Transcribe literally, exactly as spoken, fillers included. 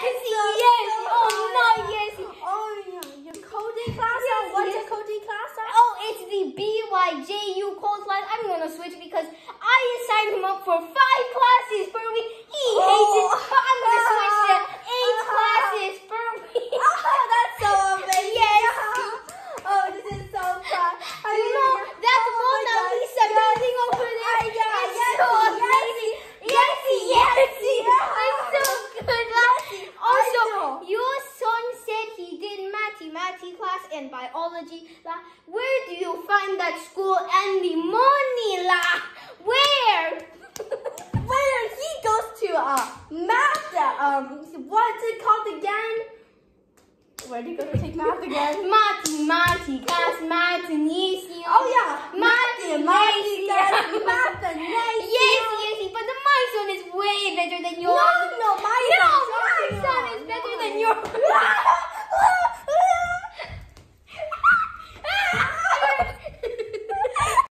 yes. Oh, not yes. Oh, yeah. Your coding class? Yes, What's yes. your coding class? Oh, it's the B Y J U code class. I'm gonna switch because I signed him up for five classes per week. He hates it, but I'm gonna switch to eight classes per week. Oh, that's so amazing. Yes. Oh, this is so fun. I You mean, know, that oh Mona my God. Lisa Yes. building over there I know. is Yes, so yes, amazing. yes, Yes, yes, yeah. it's so good. Yes, Also, I know. your son said he did mathematics class and biology. La. Where do you find that school and the money? La? Where? Where he goes to uh math. uh, Um, what's it called again? Where do you go to take math again? Mathematics class, mathematics. Oh yeah, mathematics, Mathematics. mathematics. Yes, yes, but the my son is way better than yours.